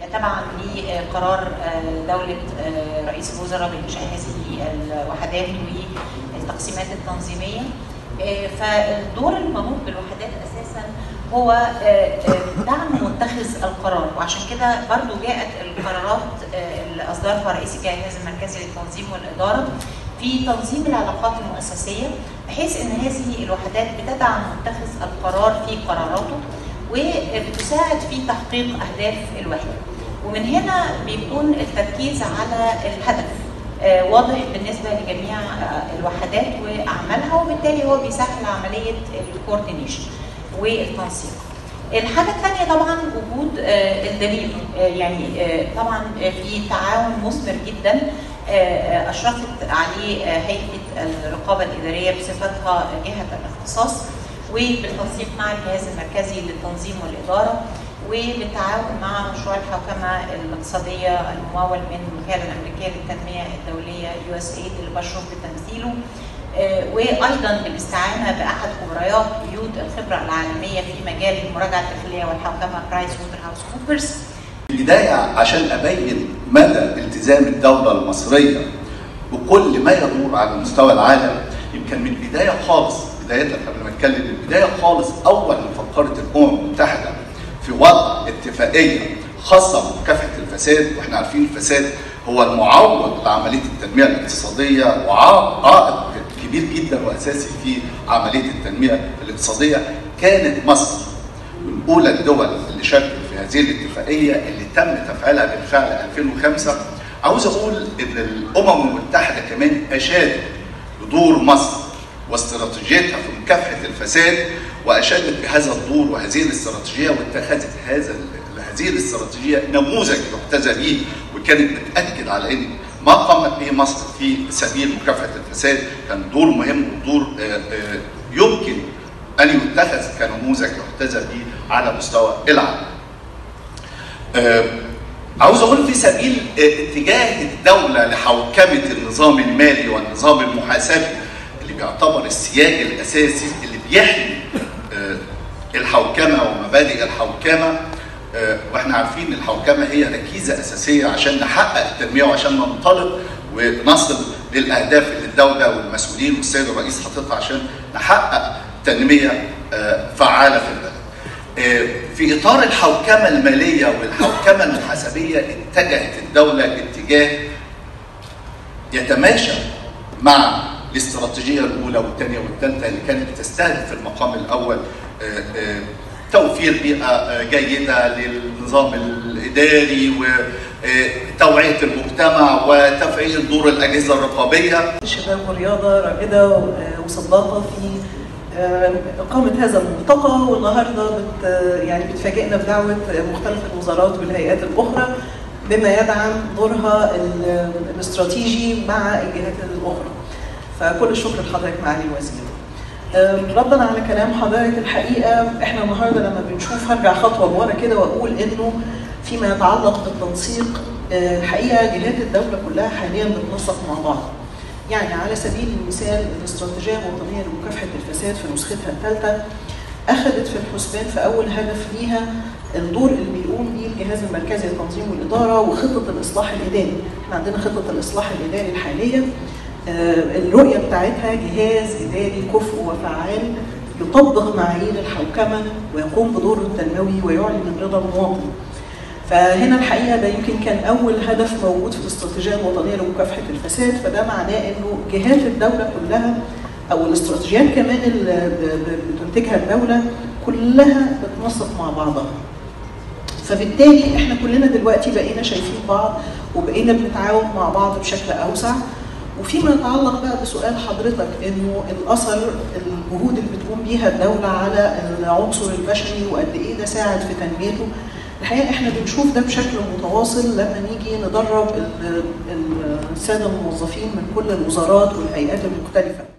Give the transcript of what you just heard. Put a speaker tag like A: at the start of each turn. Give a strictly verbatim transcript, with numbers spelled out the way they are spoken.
A: تبعا لقرار دولة رئيس الوزراء بإنشاء هذه الوحدات والتقسيمات التنظيمية. فالدور المنوط بالوحدات أساسا هو دعم متخذ القرار، وعشان كده برضو جاءت القرارات اللي أصدرها رئيس الجهاز المركزي للتنظيم والإدارة في تنظيم العلاقات المؤسسية، بحيث ان هذه الوحدات بتدعم متخذ القرار في قراراته وبتساعد في تحقيق اهداف الوحده. ومن هنا بيكون التركيز على الهدف واضح بالنسبه لجميع الوحدات واعمالها، وبالتالي هو بيسهل عمليه الكوردينيشن والتنسيق. الحاجه الثانيه طبعا وجود الدليل، يعني طبعا في تعاون مثمر جدا أشرفت عليه هيئة الرقابة الإدارية بصفتها جهة الاختصاص، وبالتنسيق مع الجهاز المركزي للتنظيم والإدارة، وبالتعاون مع مشروع الحوكمة الاقتصادية الممول من الوكالة الأمريكية للتنمية الدولية يو إس إيه دي اللي بشرف بتمثيله، وأيضا بالاستعانة بأحد خبرايات قيود الخبرة العالمية في مجال المراجعة الداخلية والحوكمة برايس ووتر هاوس كوبرز.
B: البداية عشان أبين مدى التزام الدولة المصرية بكل ما يدور على مستوى العالم، يمكن من البداية خالص، بداية قبل ما أتكلم البداية خالص أول ما فكرت الأمم المتحدة في وضع اتفاقية خاصة بمكافحة الفساد، وإحنا عارفين الفساد هو المعوق لعملية التنمية الاقتصادية وعائق كبير جدا وأساسي في عملية التنمية الاقتصادية، كانت مصر من أولى الدول اللي شاركت في هذه الاتفاقية اللي تم تفعيلها بالفعل ألفين وخمسة. عاوز أقول إن الأمم المتحدة كمان أشادت بدور مصر واستراتيجيتها في مكافحة الفساد، وأشادت بهذا الدور وهذه الاستراتيجية، واتخذت هذا هذه الاستراتيجية نموذج يحتذى به، وكانت بتأكد على إن ما قامت به مصر في سبيل مكافحة الفساد كان دور مهم ودور يمكن أن يتخذ كنموذج يحتذى به على مستوى العالم. أه عاوز أقول في سبيل اتجاه الدولة لحوكمة النظام المالي والنظام المحاسبي اللي بيعتبر السياج الأساسي اللي بيحمي أه الحوكمة ومبادئ الحوكمة، أه واحنا عارفين الحوكمة هي ركيزة أساسية عشان نحقق التنمية وعشان ننطلق ونصل للأهداف اللي الدولة والمسؤولين والسيد الرئيس حاططها عشان نحقق تنمية فعالة في البلد. في إطار الحوكمة المالية والحوكمة المحاسبية اتجهت الدولة اتجاه يتماشى مع الاستراتيجية الأولى والثانية والثالثة اللي كانت تستهدف في المقام الأول توفير بيئة جيدة للنظام الإداري وتوعية المجتمع وتفعيل دور الأجهزة الرقابية.
C: الشباب والرياضة رائدة وصداقة في إقامة هذا الملتقى، والنهارده بت يعني بتفاجئنا بدعوة مختلف الوزارات والهيئات الأخرى بما يدعم دورها الاستراتيجي مع الجهات الأخرى. فكل الشكر لحضرتك معالي الوزير. ردا على كلام حضرتك، الحقيقة احنا النهارده لما بنشوف هرجع خطوة لورا كده وأقول إنه فيما يتعلق بالتنسيق الحقيقة جهات الدولة كلها حاليا بتنسق مع بعض. يعني على سبيل المثال الاستراتيجية الوطنية لمكافحة الفساد في نسختها الثالثة أخذت في الحسبان في أول هدف ليها الدور اللي بيقوم به الجهاز المركزي للتنظيم والإدارة وخطة الإصلاح الإداري. احنا عندنا خطة الإصلاح الإداري الحالية، الرؤية بتاعتها جهاز إداري كفء وفعال يطبق معايير الحوكمة ويقوم بدوره التنموي ويعلن من رضا المواطن. فهنا الحقيقه ده يمكن كان اول هدف موجود في الاستراتيجيه الوطنيه لمكافحه الفساد، فده معناه انه جهات الدوله كلها او الاستراتيجيات كمان اللي بتنتجها الدوله كلها بتنسق مع بعضها. فبالتالي احنا كلنا دلوقتي بقينا شايفين بعض وبقينا بنتعاون مع بعض بشكل اوسع. وفيما يتعلق بقى بسؤال حضرتك انه الاثر الجهود اللي بتقوم بيها الدوله على العنصر البشري وقد ايه ده ساعد في تنميته، الحقيقه احنا بنشوف ده بشكل متواصل لما نيجي ندرب الساده الموظفين من كل الوزارات والهيئات المختلفه.